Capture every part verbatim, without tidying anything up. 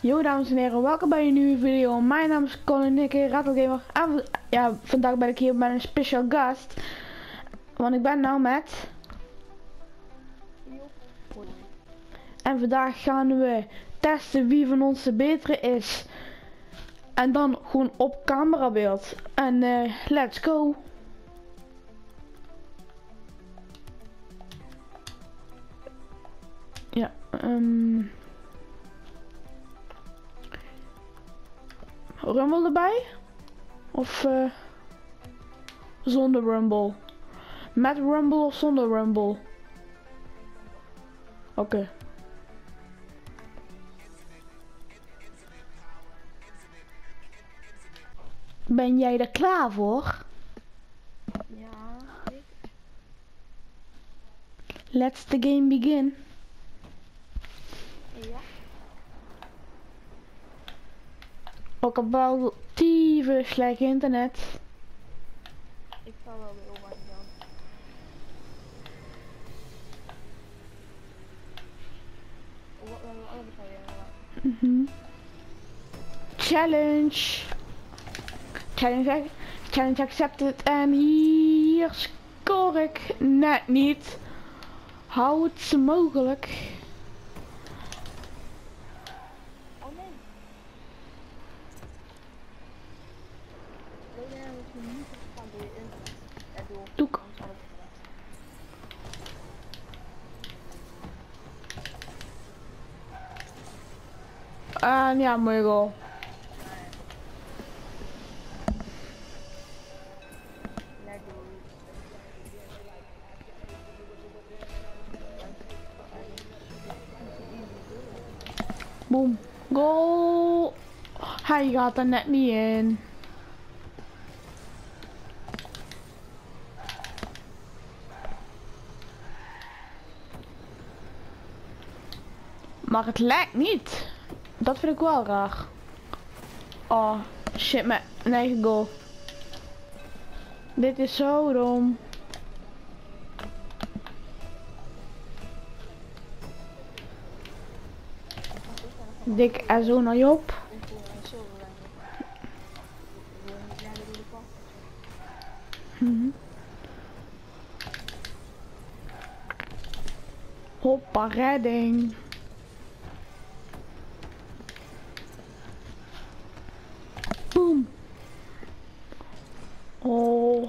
Yo dames en heren, welkom bij een nieuwe video. Mijn naam is Colin Nikke, Rattelgamer. En ja, vandaag ben ik hier met een special gast. Want ik ben nou met... En vandaag gaan we testen wie van ons de betere is. En dan gewoon op camerabeeld. En uh, let's go. Ja, um... Rumble erbij? Of uh, zonder Rumble? Met Rumble of zonder Rumble? Oké. Okay. Ben jij er klaar voor? Ja, ik... Let's the game begin. Ja. Ook op wel tieve slecht internet. Ik val wel weer op aan dan. Oh, wat hebben we allebei weer? Mhm. Challenge. Challenge, challenge accepted. En hier score ik net niet. Hou het zo mogelijk. Oh nee. Wil jij dat je niet gaan door je internet? Ja, door. Doe ik. Anders had ik het gedaan. En ja, mooi goal. Boom. Goal. Hij gaat er net niet in. Maar het lijkt niet. Dat vind ik wel raar. Oh, shit, mijn eigen goal. Dit is zo dom. Dik en zo naar Job. Mm-hmm. Hoppa, redding. Boom. Oh.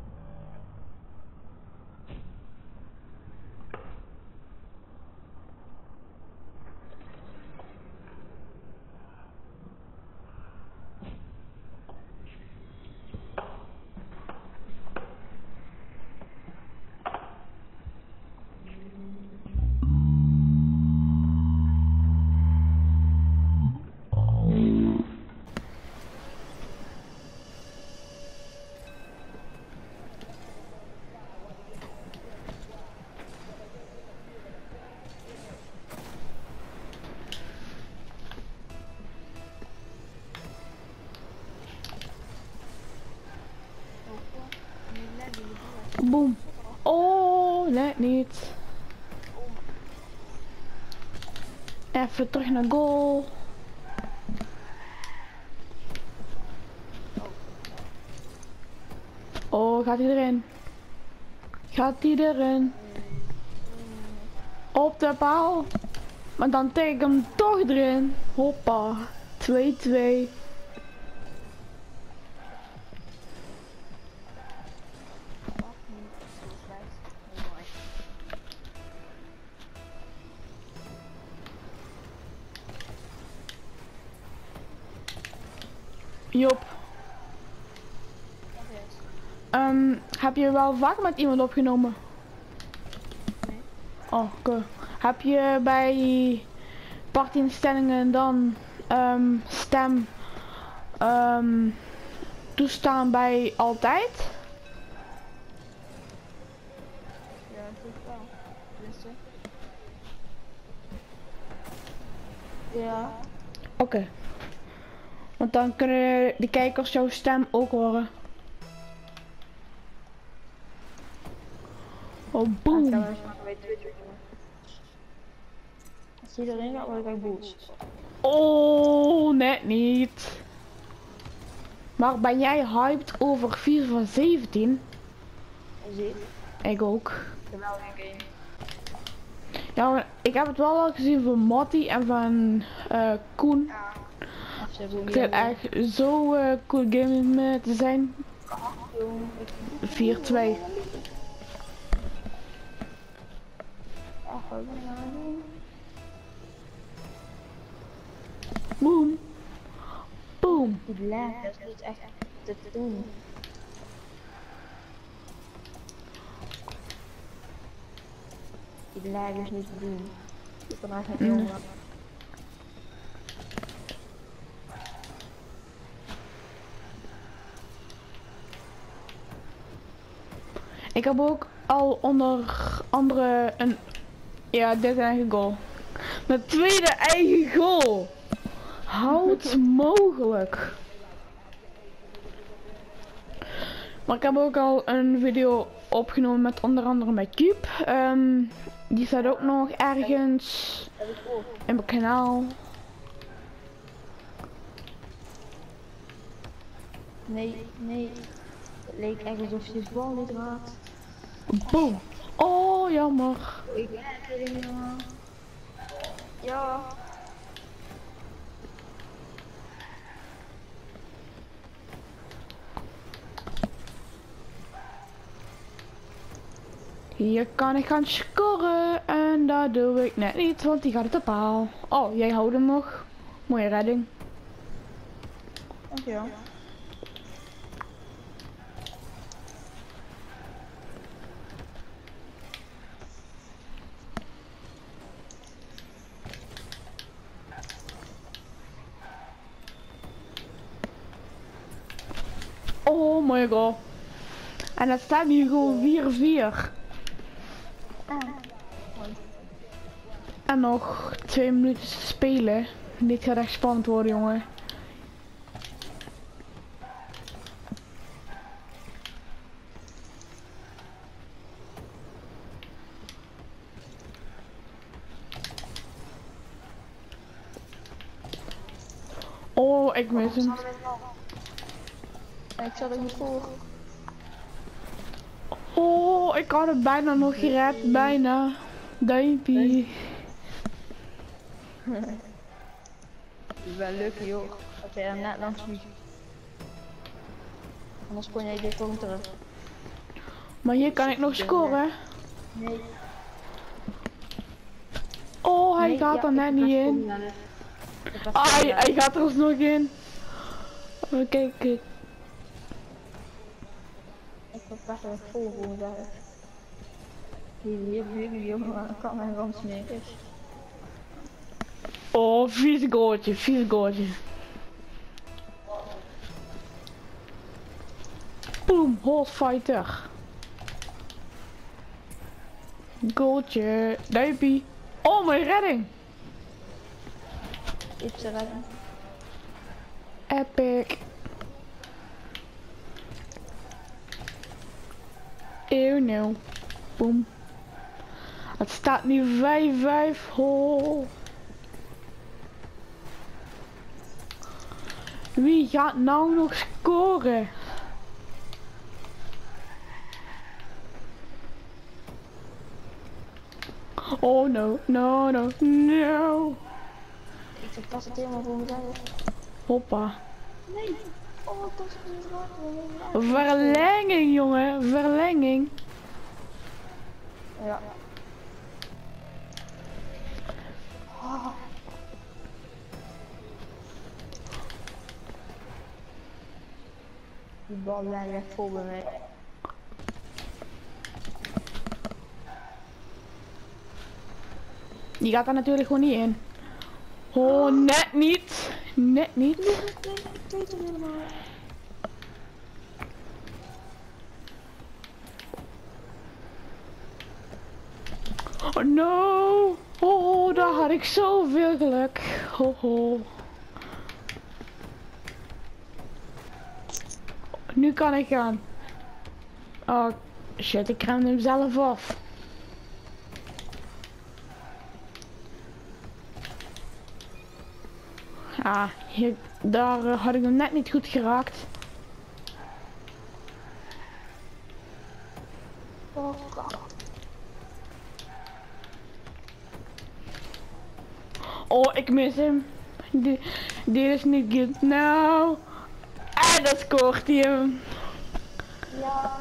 Boom. Oh, net niet. Even terug naar goal. Oh, gaat hij erin? Gaat hij erin? Op de paal. Maar dan tik ik hem toch erin. Hoppa. twee twee. Job. Um, heb je wel vaak met iemand opgenomen? Nee. Oh, oké. Okay. Heb je bij partyinstellingen dan um, stem um, toestaan bij altijd? Ja, dat doe ik wel. Tenminste. Ja. Oké. Okay. Want dan kunnen de kijkers jouw stem ook horen. Oh, boom. Als je erin gaat, word ik echt boos. Oh, net niet. Maar ben jij hyped over FIFA zeventien? Zeker. Ik ook. Geweldige game. Ja, maar ik heb het wel al gezien van Matty en van uh, Koen. Ja. Ze Het schijnt echt zo uh, cool game om uh, te zijn. vier twee. Boom. Boom. Die lag, dat is niet echt te doen. Die lag is niet te doen. Ik kan eigenlijk niet Mm. jongen. Ik heb ook al onder andere een, ja, dit eigen goal. Mijn tweede eigen goal. Houd mogelijk. Maar ik heb ook al een video opgenomen met onder andere met Cube. Um, die staat ook nog ergens Dat is ook. in mijn kanaal. Nee, nee. Het leek echt alsof je de bal niet raakt. Boom. Oh, jammer. Ik ben het er helemaal. Ja. Hier kan ik gaan scoren en dat doe ik net niet, want die gaat op de paal. Oh, jij houdt hem nog. Mooie redding. Dankjewel. Oh, mooie goal. En het staat nu gewoon vier vier. Ah. En nog twee minuten te spelen. Dit gaat echt spannend worden, jongen. Oh, ik mis hem. Ik zat er niet voor. Oh, ik had het bijna nog gered. Bijna. Duimpie. Je bent leuk joh. Dat jij hem net langs liep. Anders kon jij dit gewoon terug. Maar hier kan ik nog scoren. Nee. Oh, hij Nee, gaat ja, er ik net heb niet best in. wel gedaan. Ik heb best Ah, wel hij, gedaan. hij gaat er alsnog in. Oh, kijk, kijk. Ik heb best wel vol gewoon daar. Hier, hier, hier, jongen, maar kan mijn rams meer is. Oh, vies goaltje, vies goaltje. Boom, horse fighter. Goaltje, duimpie. Oh, mijn redding. Iets te redden. Epic. Eeuw, no. Boom. Het staat nu vijf vijf. Oh. Wie gaat nou nog scoren? Oh no, no, no, no. Ik heb pas het helemaal voor mezelf. Hoppa. Nee. Oh, dat is niet waar. Verlenging, jongen. Verlenging. Ja. Oh. Die bal lijkt echt vol bij mij. Die gaat er natuurlijk gewoon niet in. Oh, net niet. Net niet. Ik weet het helemaal. Oh no. Oh, daar had ik zoveel geluk. Ho, ho. Nu kan ik gaan. Oh, shit, ik remde hem zelf af. Ah, hier, daar eh, had ik hem net niet goed geraakt. Oh, God. Oh, ik mis hem. Die, die is niet goed. Nou. En dat scoort hij hem. Ja.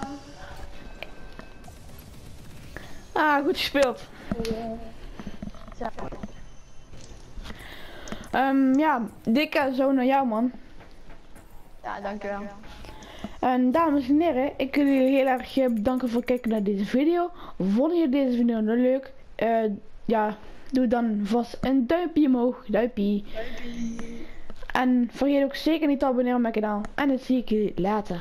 Ah, goed gespeeld. Zo. Um, ja, dikke zo naar jou, man. Ja, dankjewel. En dames en heren, ik wil jullie heel erg eh, bedanken voor het kijken naar deze video. Vond je deze video nou leuk? Uh, ja, doe dan vast een duimpje omhoog. Duimpje. Duimpje. En vergeet ook zeker niet te abonneren op mijn kanaal. En dan zie ik jullie later.